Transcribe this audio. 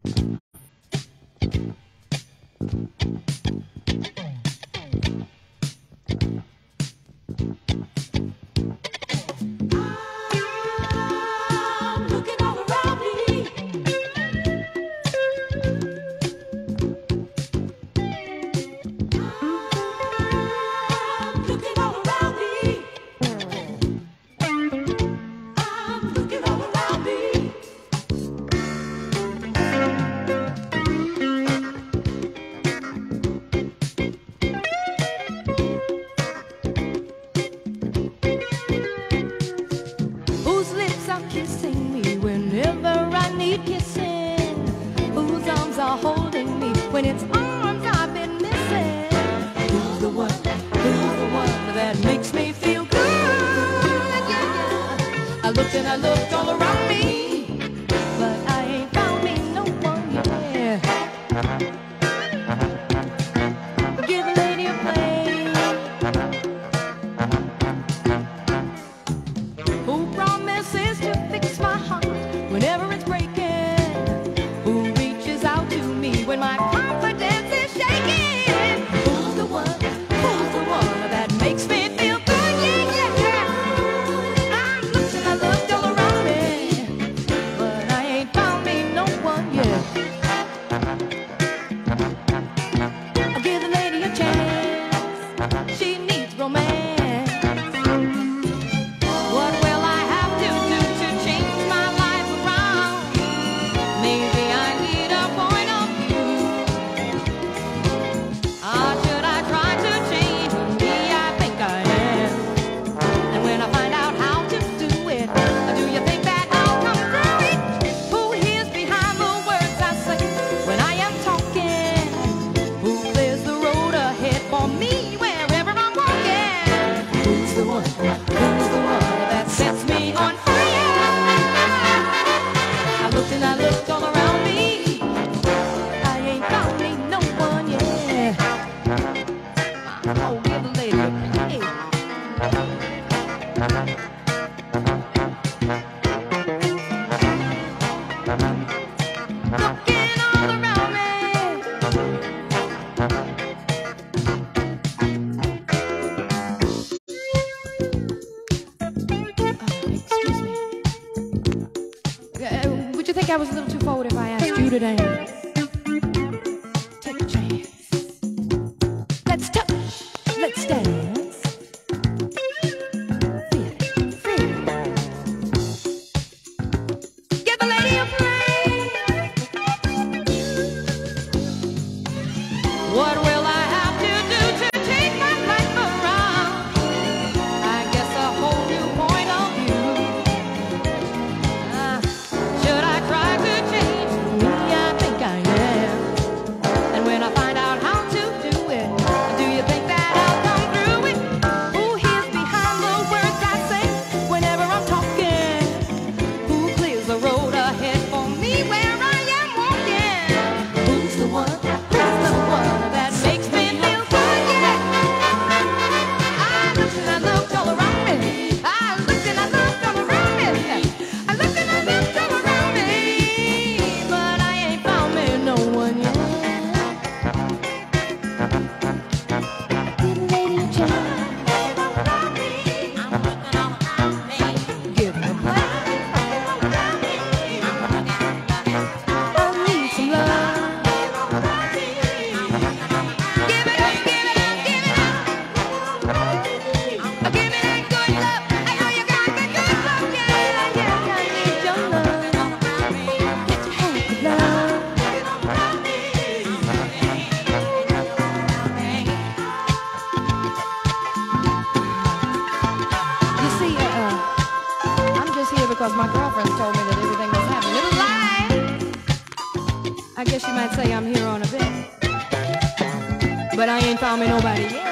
I was a little too forward if I asked you to dance. Take a chance. Let's touch. Let's dance. Feel it. Feel it. Give the lady a play. What will I have to do to take my life around? I guess a whole new point of view. Should I try to change me? I think I am. And when I find out how to do it, do you think that I'll come through it? Who hears behind the words I say whenever I'm talking? Who clears the road ahead for me where I am walking? Who's the one? Who's the one that makes me feel good? Yeah. I looked and I looked all around me. I looked and I looked all around me. I looked and I looked all around me, but I ain't found me no one yet. Give a lady a chance. Give her a play. I need some love. Give it up, give it up, give it up. Give me that good love. I know you got the good love, yeah, yeah. I need your love. Get your hand of love. You see, I'm just here because my girlfriend told me that everything was happening. It was lying. I guess you might say I'm here on a bit, but I ain't found me nobody yet.